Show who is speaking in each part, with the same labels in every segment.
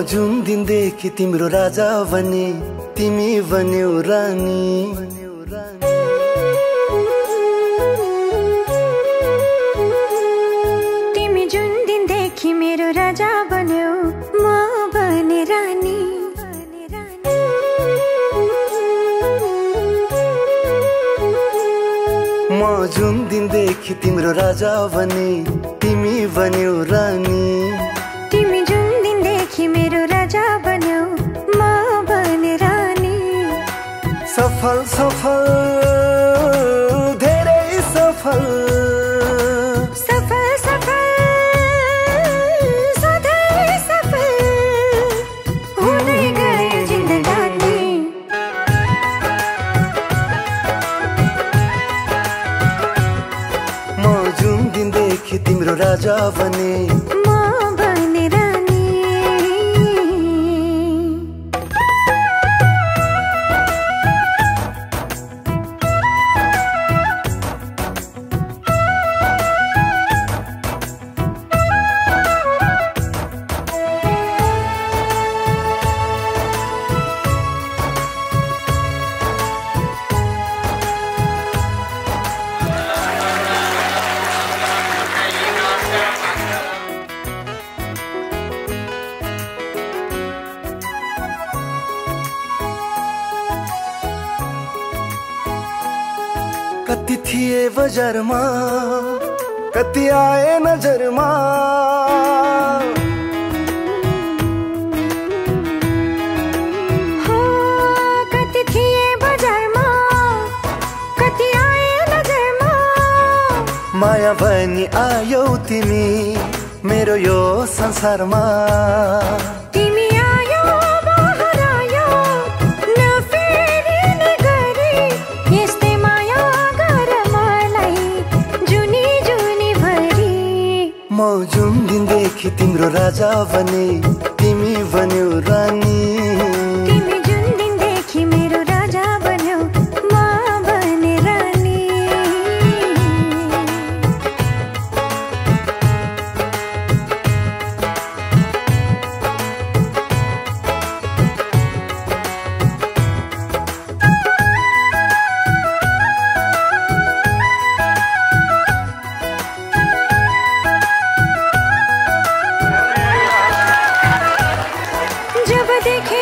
Speaker 1: जुन दिनदेखि तिम्रो राजा बने तिमी बन्यौ रानी।
Speaker 2: तिमी जुन दिनदेखि मेरो राजा बन्यौ म बने रानी।
Speaker 1: म जुन दिनदेखि तिम्रो राजा बने तिमी बन्यौ रानी।
Speaker 2: तिमी जुन दिनदेखि मेरो राजा बन्यौ म बने रानी।
Speaker 1: सफल सफल धेरै सफल
Speaker 2: सफल सफल सधैँ सफल हुँदै गयो जिन्दगानी।
Speaker 1: म जुन दिनदेखि तिम्रो राजा बने
Speaker 2: म बने रानी।
Speaker 1: कति थिए बजारमा कति आए नजरमा।
Speaker 2: हो कति थिए बजारमा कति आए नजरमा।
Speaker 1: माया बनी आयौ तिमी मेरो यो संसारमा।
Speaker 2: तिमी आयो बाहिर आयो नफेरिने गरी यस्तै माया गर मलाई जुनी जुनी भरी।
Speaker 1: म जुन दिनदेखि तिम्रो राजा बने तिमी बन्यौ रानी।
Speaker 2: तिमी जुन दिनदेखि मेरो राजा बन्यौ म बने रानी। जब देखे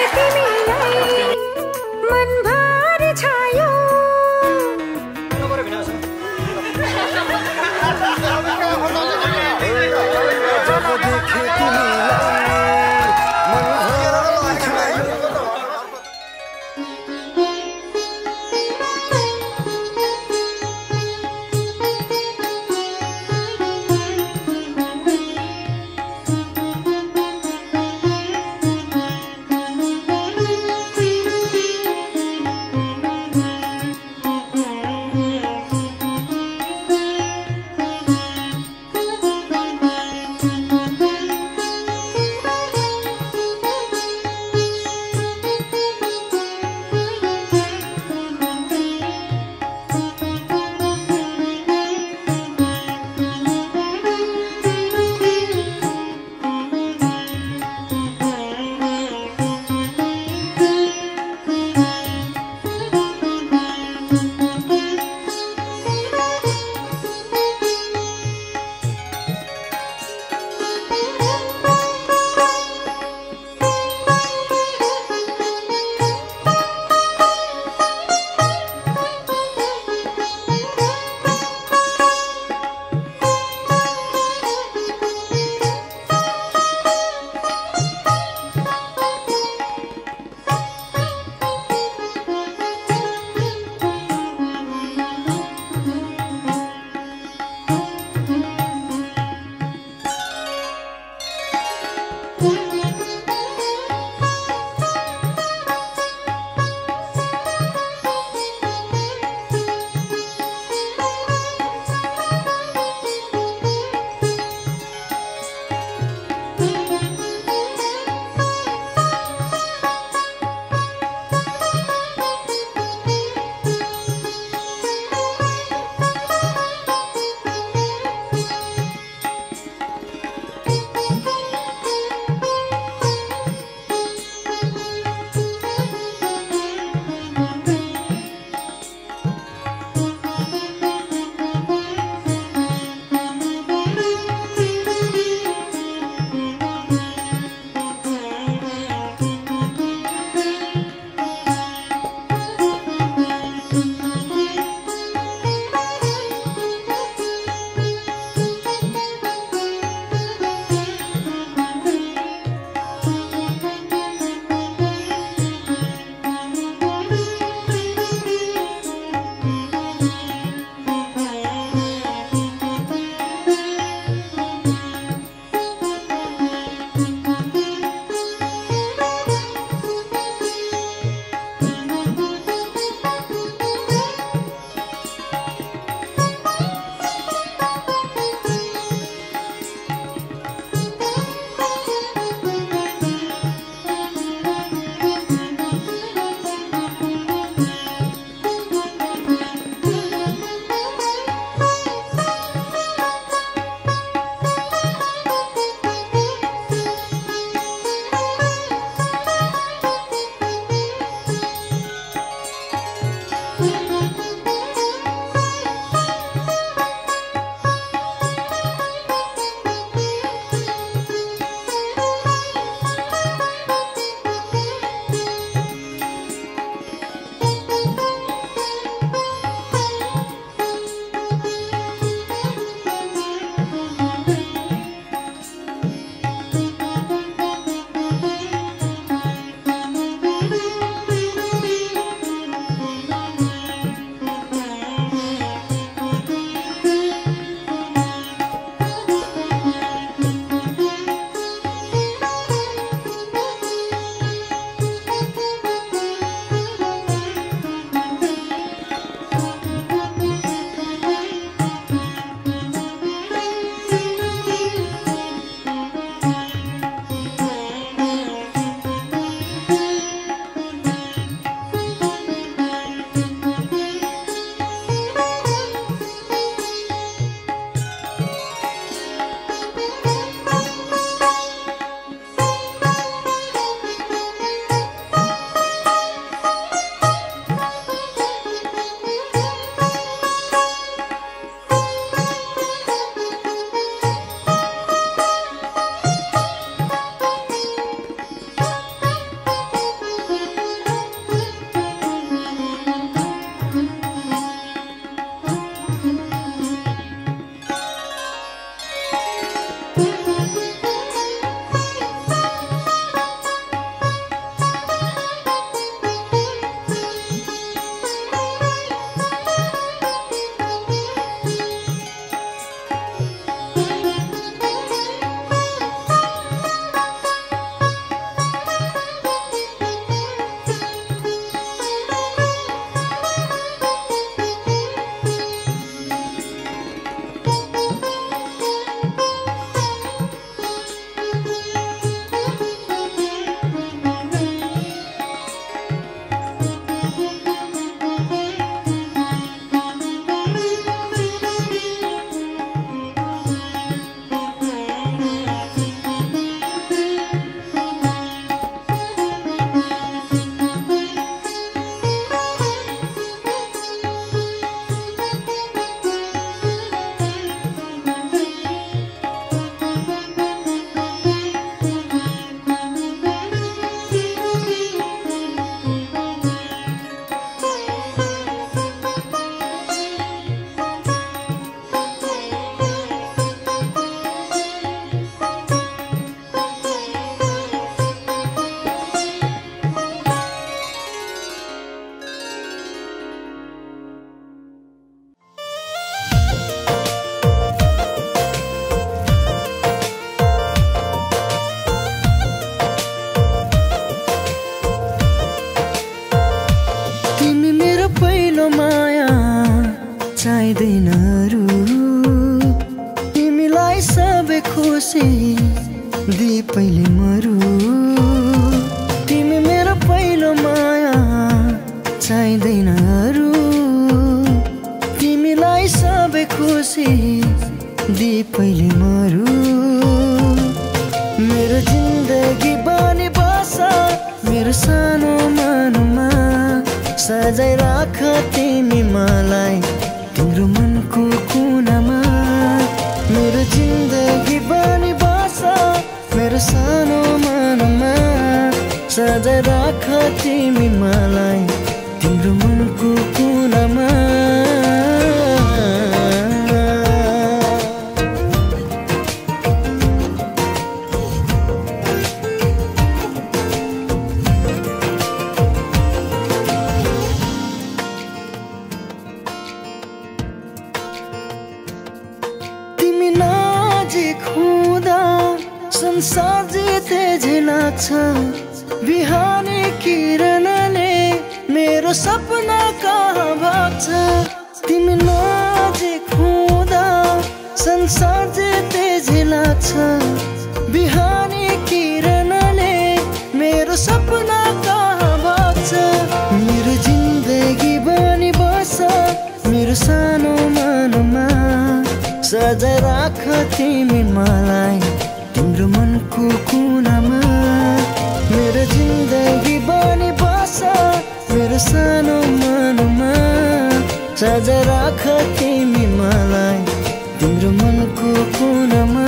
Speaker 3: चाहिँदैन अरू तिमीलाई सबै खुसी दिए पहिले मरु तिमी मेरो पहिलो माया चाहिँदैन अरू तिमीलाई सबै खुसी दिए पहिले मरु मेरो जिन्दगी बनी बस मेरो सानो मनमा सजाइ राख तिमी मलाई तिम्रो मनको कुनामा मेरो जिन्दगी बनी बस मेरो सानो मनमा सजाइ राख तिमी मलाई तिम्रो मनको कुनामा तिमी नजिक हुँदा संसार जिते झै लाग्छ बिहानी किरणले मेरो सपना कहाँ भाग्छ तिमी नजिक हुँदा संसार जिते झै लाग्छ बिहानी किरणले मेरो सपना कहाँ भाग्छ मेरो जिन्दगी बनी बस मेरो सानो मनमा सजाइ राख तिमी मलाई तिम्रो मनको कुनामा मेरो जिन्दगी बनी बस मेरो सानो मनमा सजाइ राख तिमी मलाई तिम्रो मनको कुनामा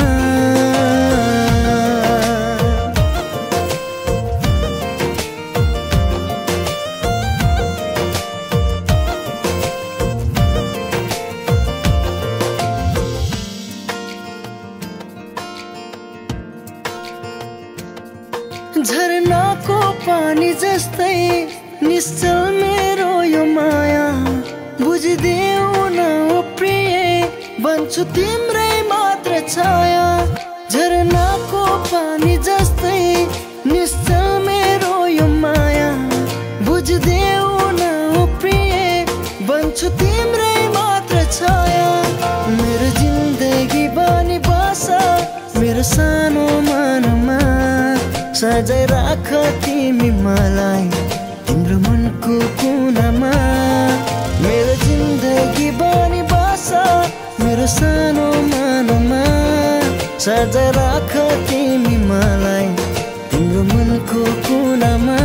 Speaker 3: झरनाको पानी जस्तै निश्चल मेरो यो माया बुझिदेऊ न ओ प्रिय बन्छु तिम्रै मात्र छाया झरनाको पानी जस्तै निश्चल मेरो यो माया बुझिदेऊ न ओ प्रिय बन्छु तिम्रै मात्र छाया मेरो जिन्दगी बनी बस मेरो सानो मनमा सजाइ राख तिमी मलाई तिम्रो मनको कुनामा मेरो जिन्दगी बनी बस मेरो सानो मनमा सजाइ राख तिमी मलाई तिम्रो मनको कुनामा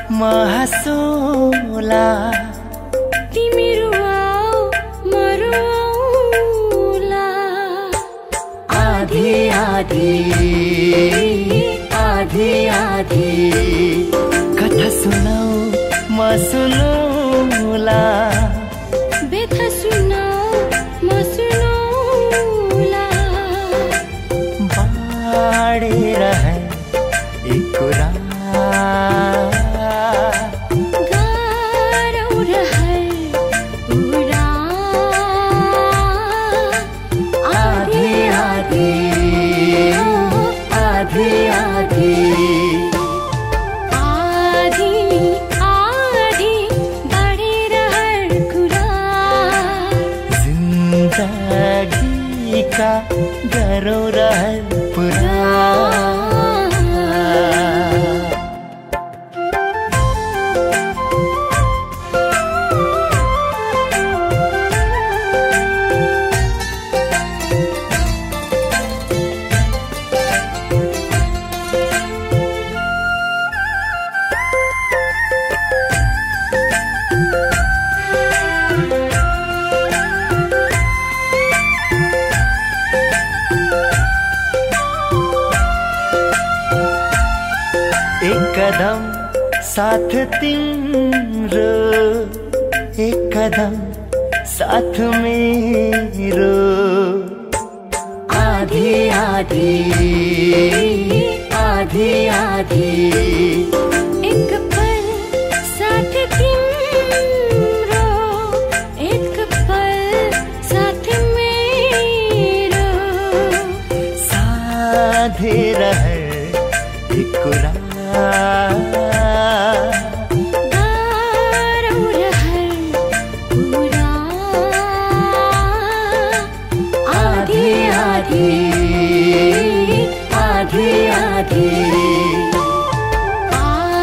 Speaker 3: महसोला
Speaker 2: तिमीहरू आओ मरु आउला
Speaker 3: आधी आधी आधी आधी कथा सुनाऊ म सुनौला
Speaker 2: व्यथा सुनाऊ म सुनौला
Speaker 3: बाडेर है एक कुरा
Speaker 2: गाह्रो रहर पुरा
Speaker 3: आधी आधी आधी आधी
Speaker 2: आधी आधी बढेर हर कुरा
Speaker 3: जिन्दगी का गरौँ रहर पुरा एक कदम साथ तिम्रो एक कदम साथ मेरो आधी आधी आधी आधी
Speaker 2: एक पल साथ तिम्रो एक पल साथ मेरो
Speaker 3: साधे रहर एक कुरा
Speaker 2: गाह्रो रहर पुरा
Speaker 3: आधी आधी आधी आधी
Speaker 2: आधी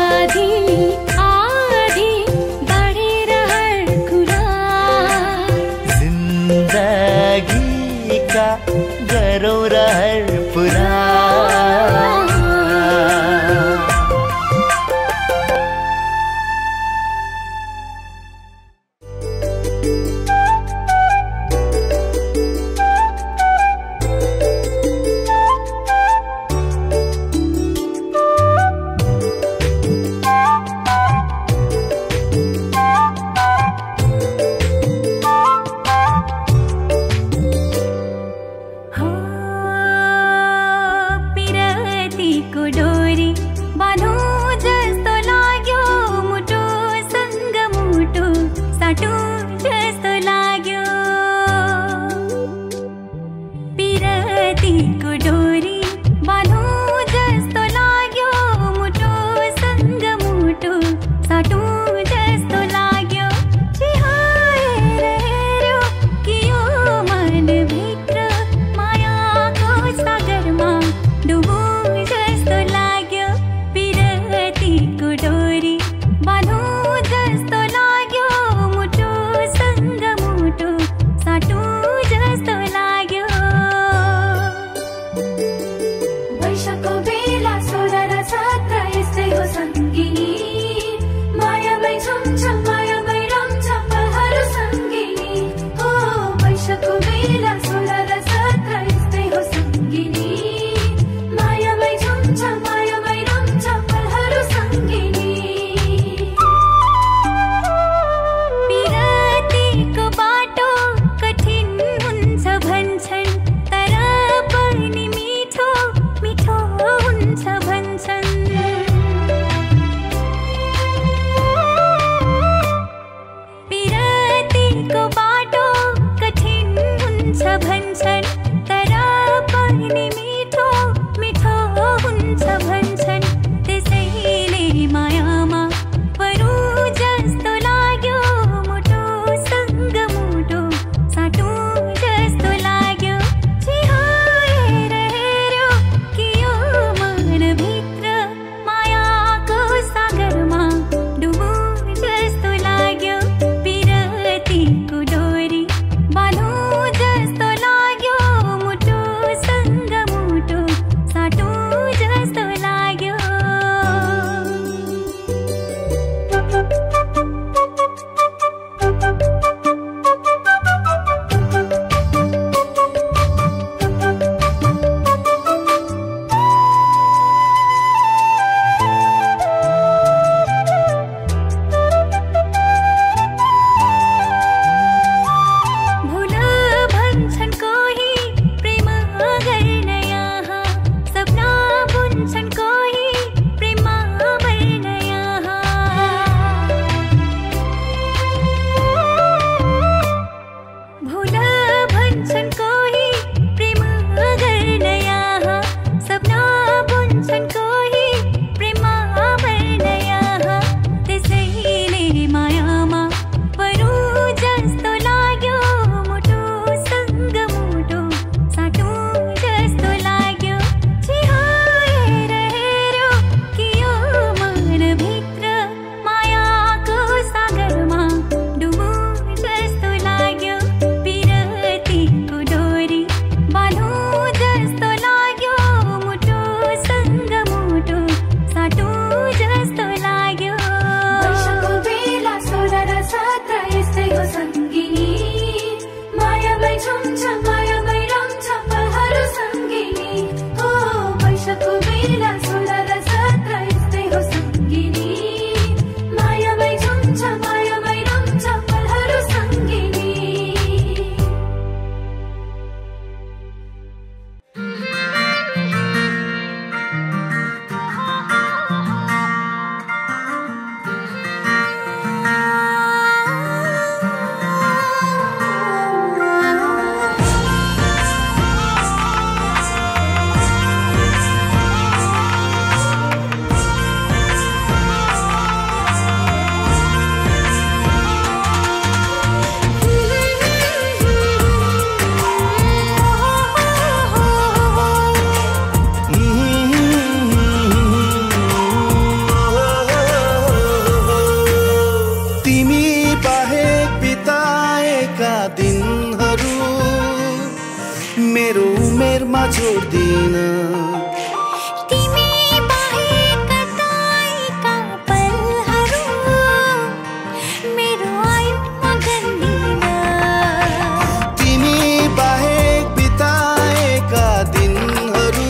Speaker 1: उमेरमा छोड्दिन
Speaker 2: तिमी बाहेक कतैका पलहरू मेरो आयुमा गन्दिन
Speaker 1: तिमी बाहेक बिताएका दिनहरू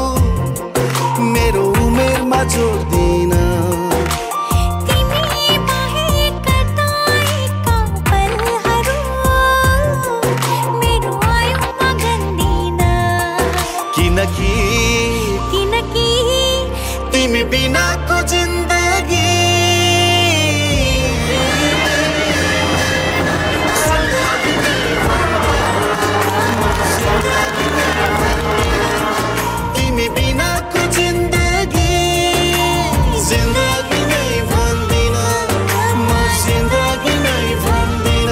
Speaker 1: मेरो उमेरमा छोड्दिन
Speaker 2: तिमी बाहेक कतैका पलहरू मेरो आयुमा गन्दिन
Speaker 1: किनकि तिमी बिनाको जिन्दगी तिमी बिनाको जिन्दगी जिन्दगी नै भन्दिन म जिन्दगी नै भन्दिन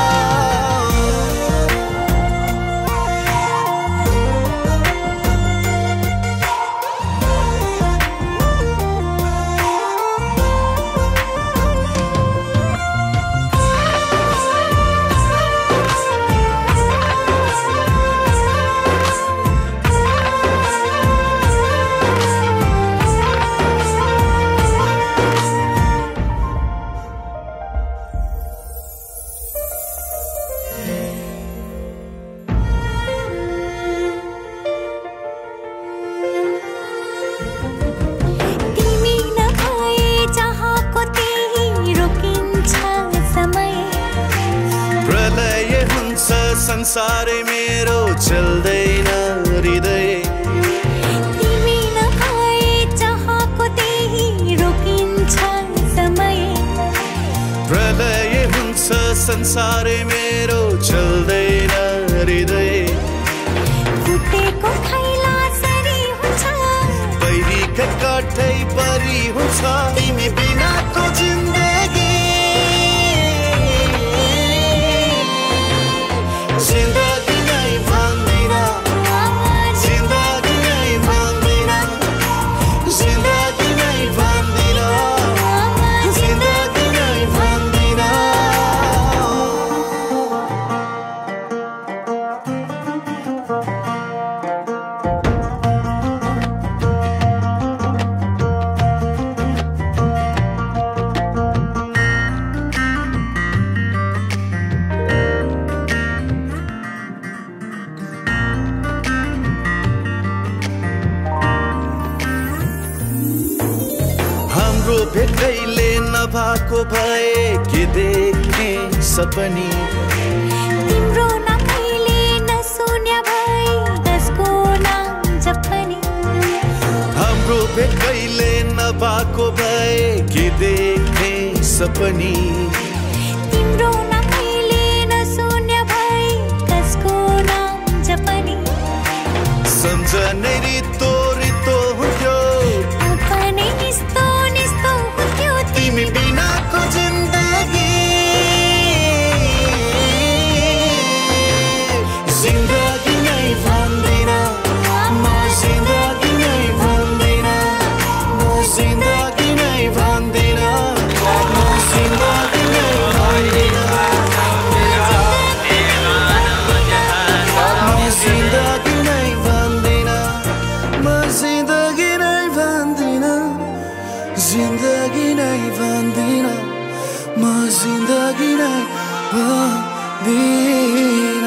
Speaker 2: तिमी नभए जहाँको त्यही रोकिन्छ समय
Speaker 1: प्रलय हुन्छ संसारै मेरो चल्दैन हृदय
Speaker 2: तिमी नभए जहाँको त्यही रोकिन्छ समय
Speaker 1: प्रलय हुन्छ संसारै मेरो चल्दैन हृदय
Speaker 2: फुटेको थैला सरी हुन्छ
Speaker 1: पहिरीका काठै परी हुन्छ तिमी बिनाको जिन्दगी जिन्दगी नै भन्दिन जिन्दगी नै भन्दिन जिन्दगी नै भन्दिन जिन्दगी नै भन्दिन हाम्रो भेटैले नभएको भए के देख्ने सपनी
Speaker 2: तिम्रो नभएले नसुन्या भए कसको नाम जपनी
Speaker 1: हाम्रो भेटैले नभएको भए के देख्ने सपनी
Speaker 2: तिम्रो नभएले नसुन्या भए कसको नाम जपनी
Speaker 1: सम्झनै रितो रितो हुन्थ्यो
Speaker 2: अपनै निस्तो निस्तो हुन्थ्यो
Speaker 1: तिमी बिनाको जिन्दगी जिन्दगी नै भन्दिन म जिन्दगी नै भन्दिन म जिन्दगी नै भन्दिन म जिन्दगी नै भन्दिन म जिन्दगी नै भन्दिन म जिन्दगी नै भन्दिन जिन्दगी नै भन्दिन म जिन्दगी नै भन्दिन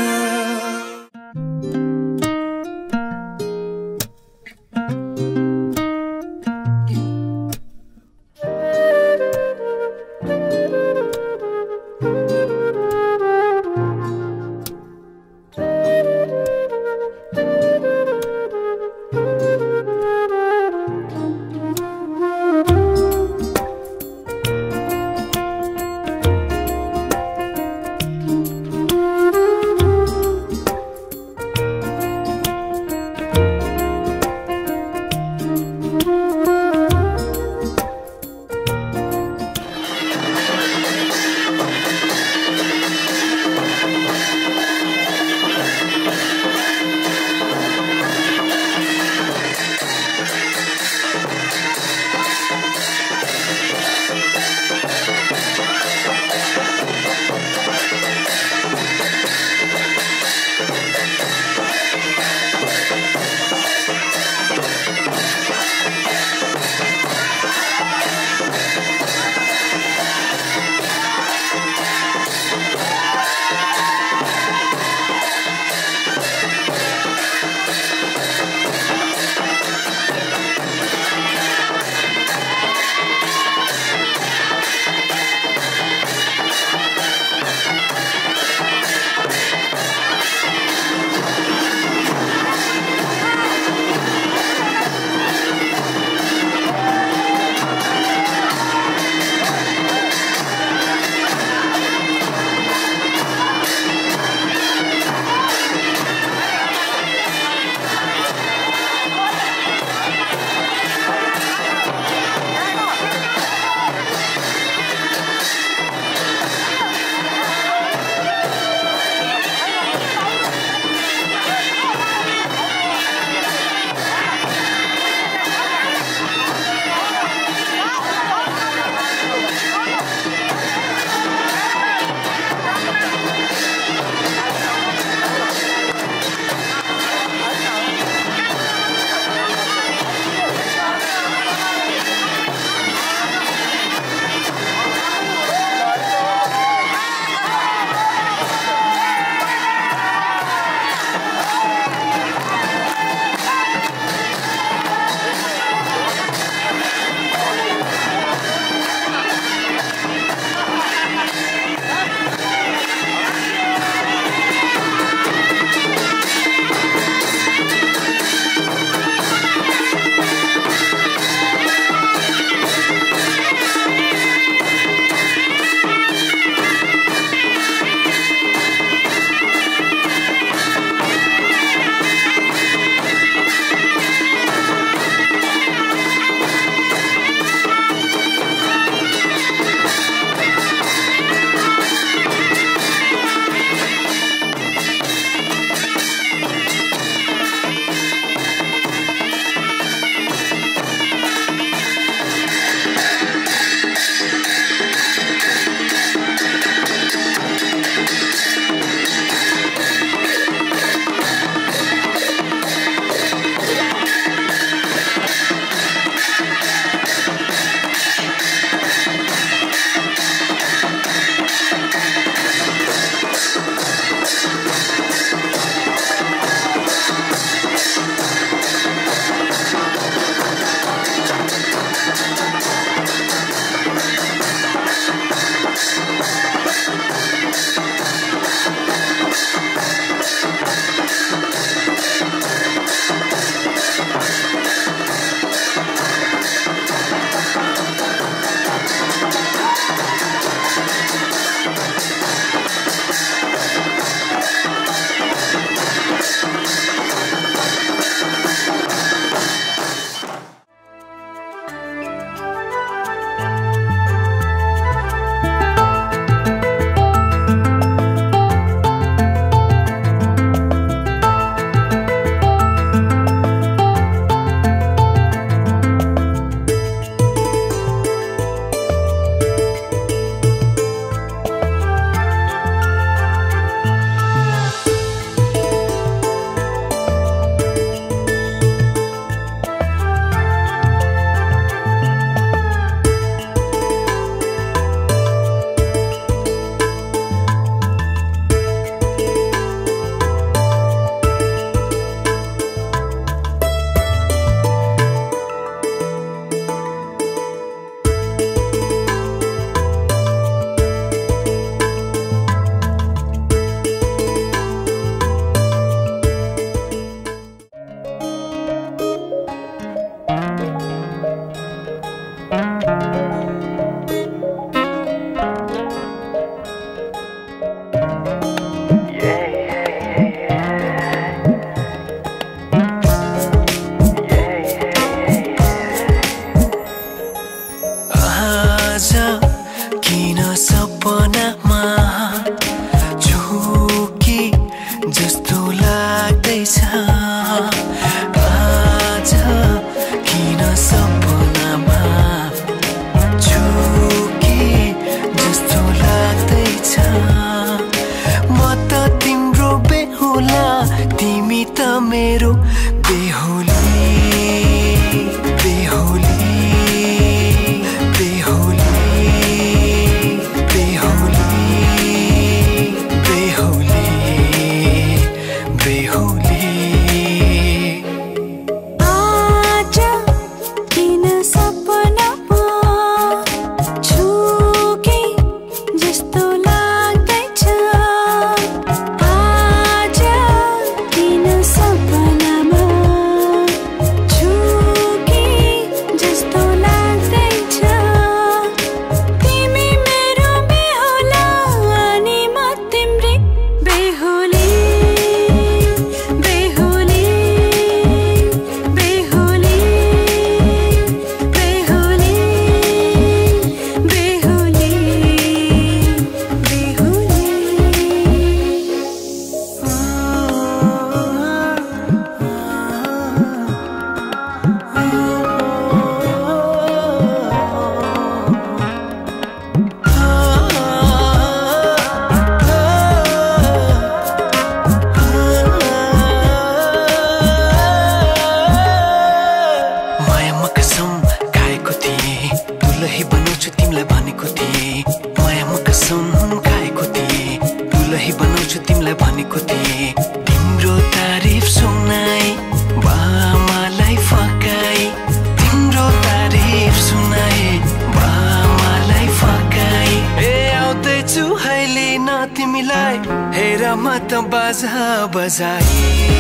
Speaker 4: भनेको थिएँ तिम्रो तारिफ सुनाई बामालाई फकाई तिम्रो तारिफ सुनाई बामालाई फकाई ए आउँदैछु अहिले न तिमीलाई हेर म त बाजा बजाई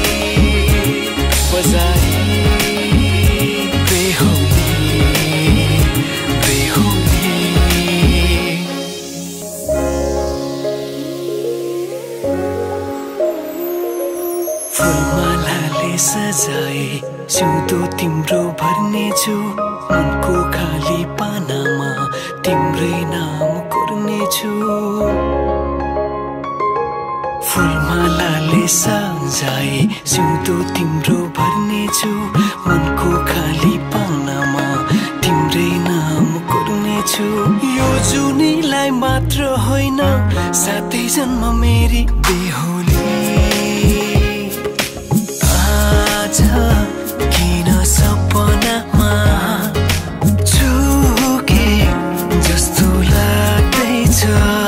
Speaker 4: बजाई बेहुली बेहुली फुलमालाले सजाए सिउँदो तिम्रो भर्नेछु मनको खाली पानामा तिम्रै नाम कोर्नेछु फुलमालाले सजाए सिउँदो तिम्रो भर्नेछु मनको खाली पानामा तिम्रै नाम कोर्नेछु यो जुनीलाई मात्र होइन साथै जन्म मेरी बेहुली आज किन सपनामा चुके जस्तो लाग्दैछ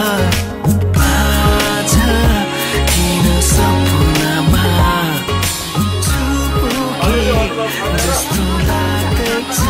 Speaker 4: आज किन सपनामा चुके जस्तो लाग्दैछ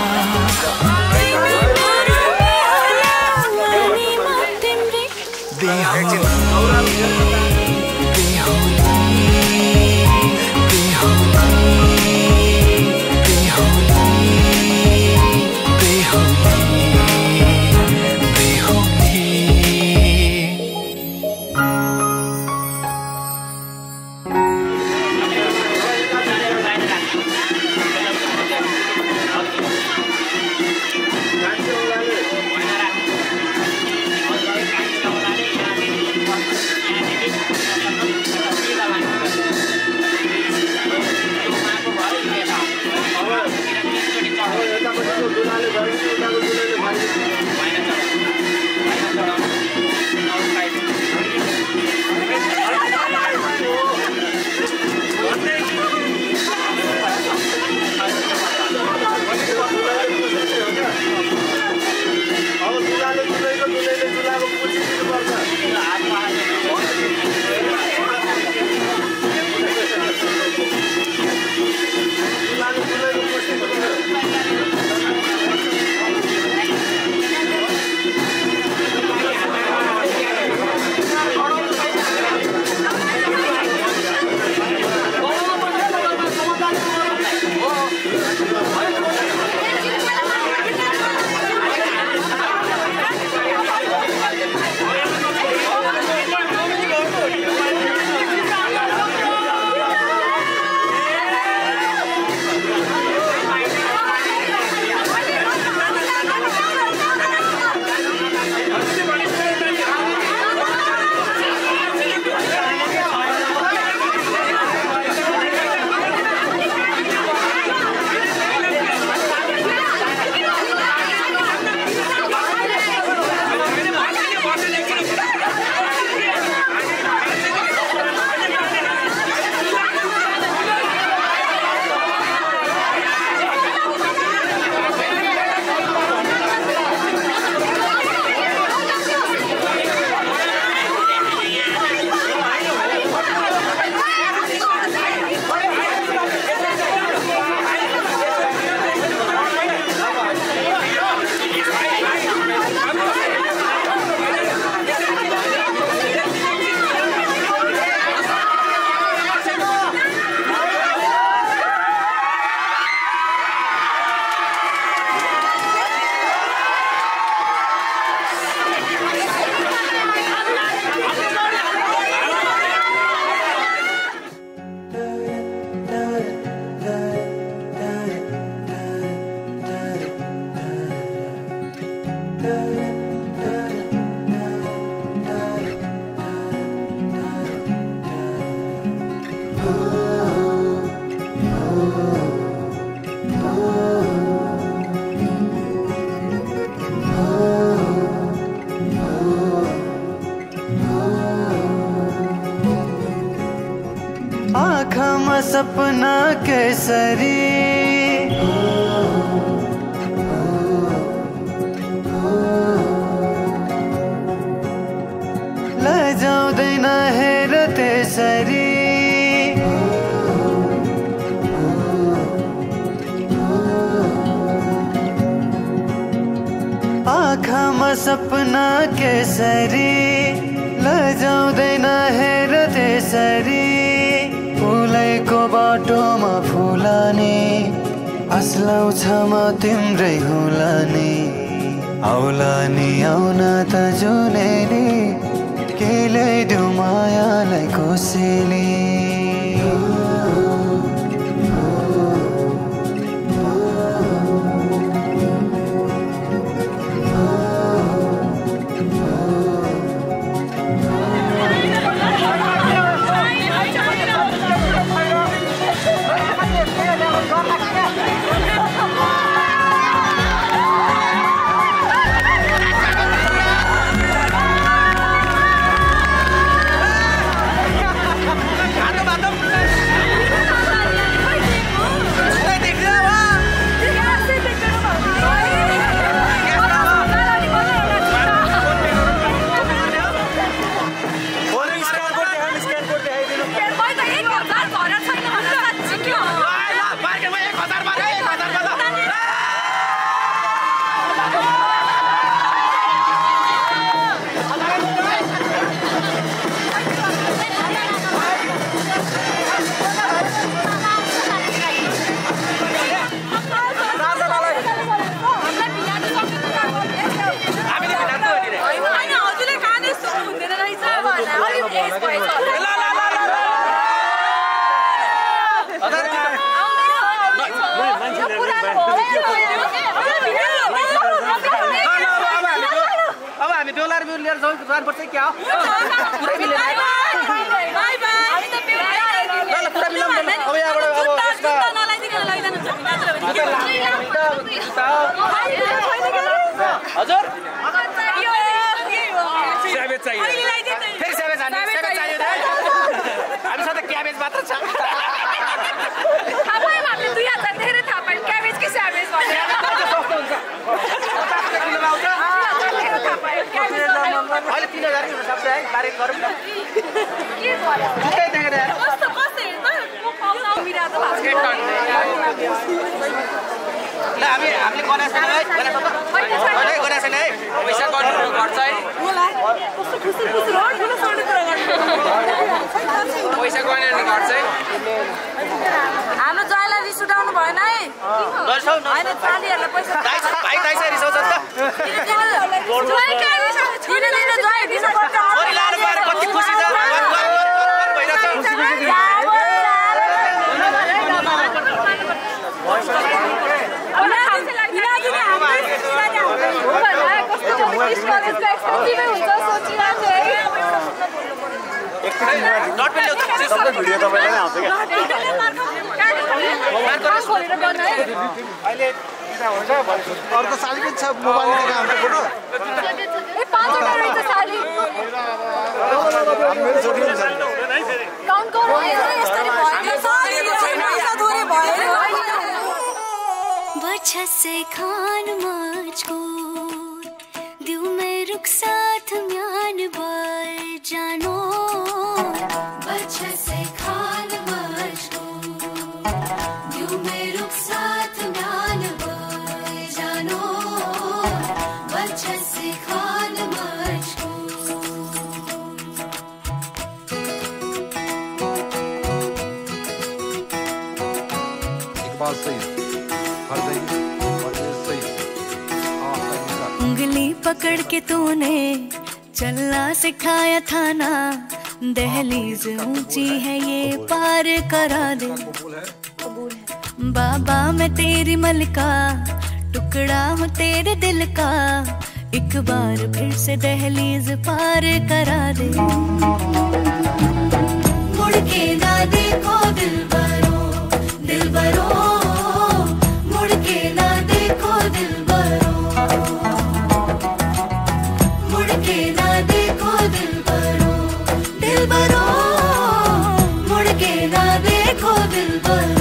Speaker 1: आँखामा सपना केसरी लजाउँदैन हेर त्यसरी आँखामा सपना केसरी लजाउँदैन हेर त्यसरी फुलैको बाटोमा फुलाने असलाउँछ म तिम्रै हुलाने आउला नि आउन त जुनेली के ल्याइदेऊ मायालाई कोसेली
Speaker 5: हजुर हामीसँग त क्याबेज मात्र छ अहिले 3000 हुन सक्छ है बारेक गरौँ न के देखेर कस्तो कस्तो ल हामीले गनासेन है गनासेन है पैसा गर्नु गर्छ है कस्तो खुसी खुसी हो ठुलो सानो कुरा गर्नु पैसा गर्ने गर्छ है हाम्रो जयलाई रिस उठाउनु भएन है गर्छौ न हैन चालीहरुलाई पैसा भाइ दाइसा रिसाउँछ त जय के रिसाउँछ छिने दिन जय रिस गर्छ ओरी लाएर पाएर कति खुसी छ भइराछ
Speaker 6: अर्को साली पनि छ मोबाइलमा देखा हाम्रो फोटो
Speaker 2: ए 5 रहेछ साली
Speaker 6: मेरो छोरी पनि छ
Speaker 2: काउन्ट गरौ यसरी भयो सालीको छैन दोरे भयो
Speaker 7: बच्चा से खान मुझको दिल में रुक साथ म्यान बार जानो बच्चा से खान मुझको दिल में रुक साथ म्यान बार जानो बच्चा से खान मुझको
Speaker 6: इकबाल सही
Speaker 7: उंगली पकड़ के तूने चलना सिखाया था ना दहलीज ऊंची है ये पार करा दे बाबा मैं तेरी मलका टुकड़ा हूँ तेरे दिल का एक बार फिर से दहलीज पार करा दे मुड़ के ना देखो दिलबरो दिलबरो मुड़ के ना देखो दिलबरो मुड़ के ना देखो दिलबरो दिलबरो मुड़ के ना देखो दिलबरो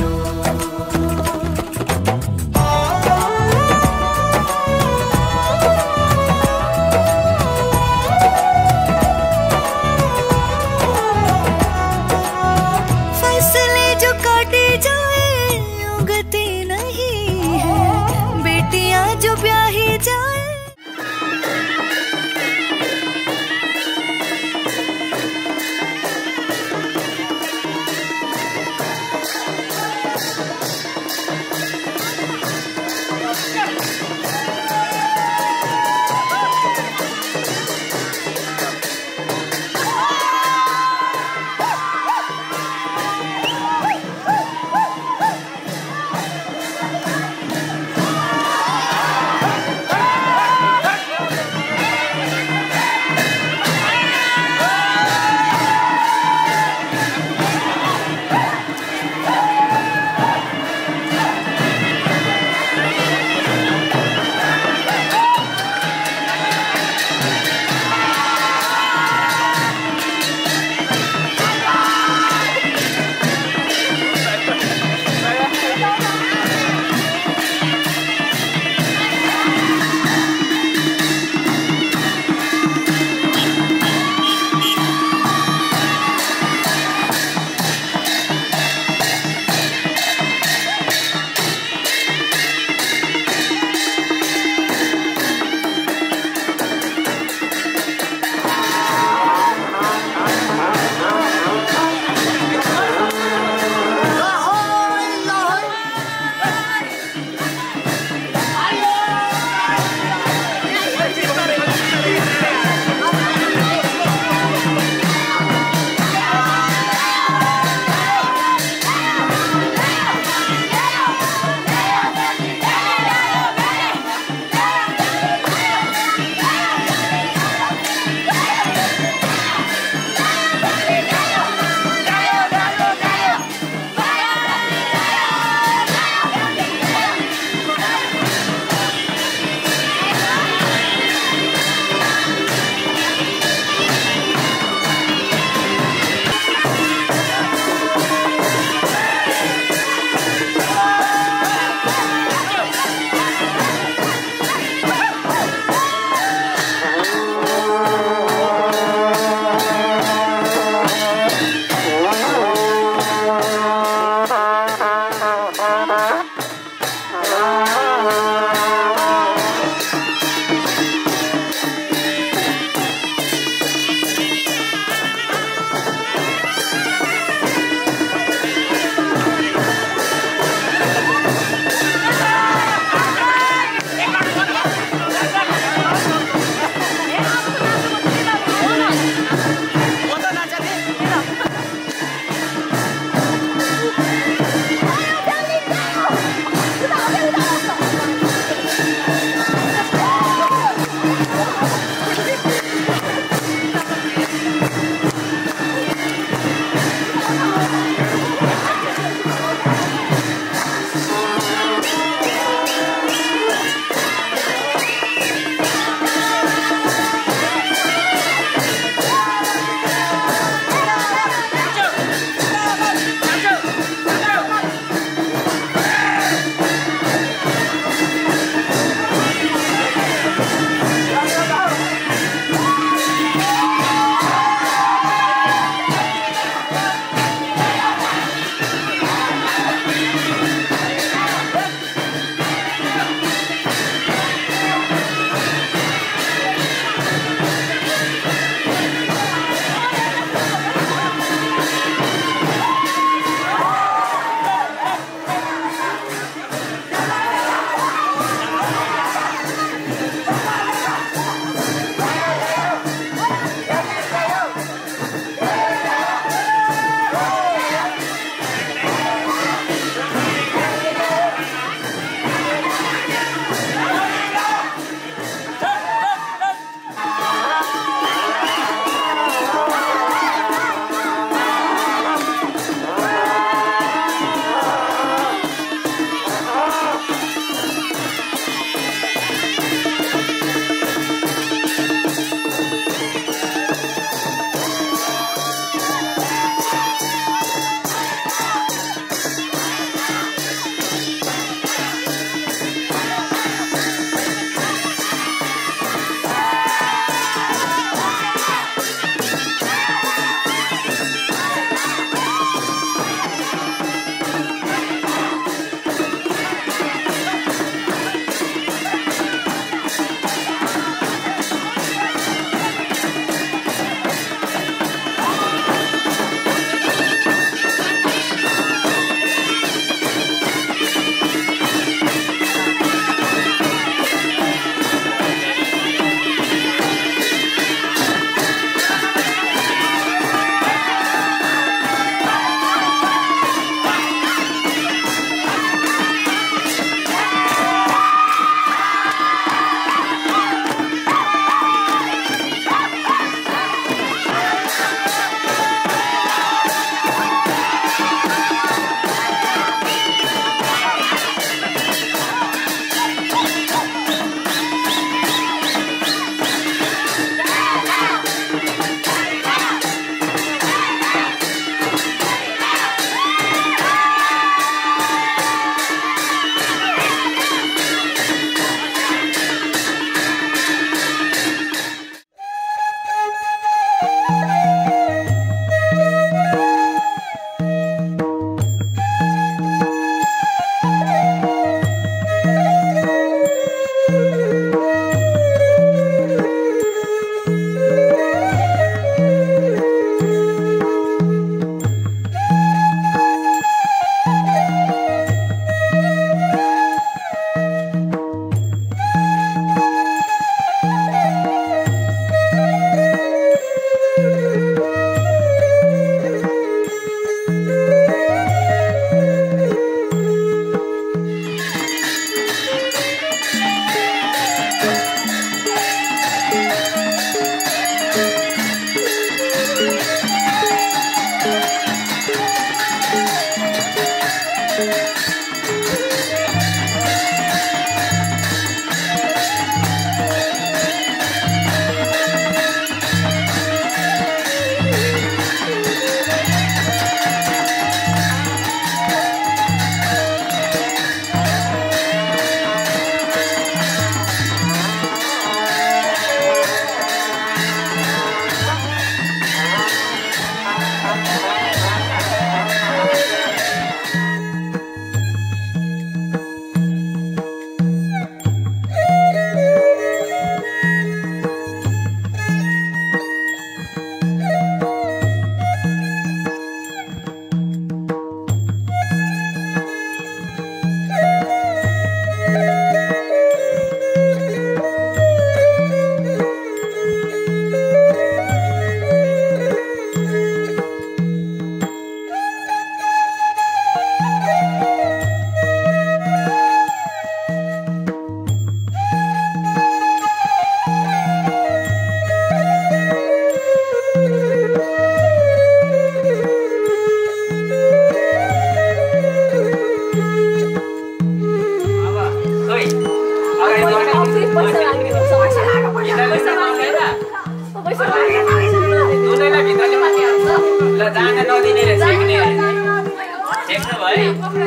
Speaker 5: दुनैलाई भित्रले माथि हाल्छ ल जान नदिने रे छेक्ने छेक्नु भयो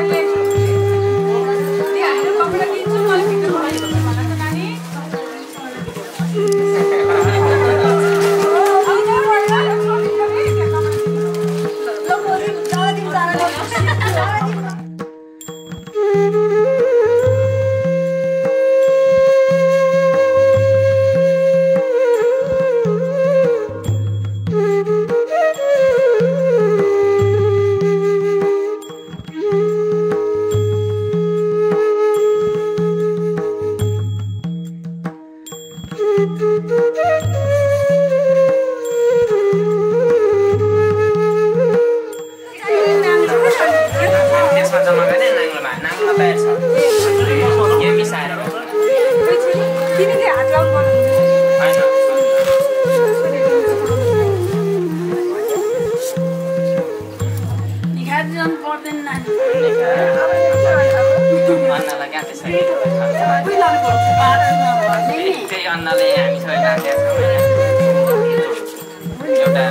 Speaker 5: अन्नले हामी सबै राखेका छौँ एउटा